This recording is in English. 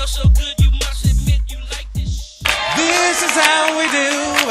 smells so good, you must admit you like this. This is how we do.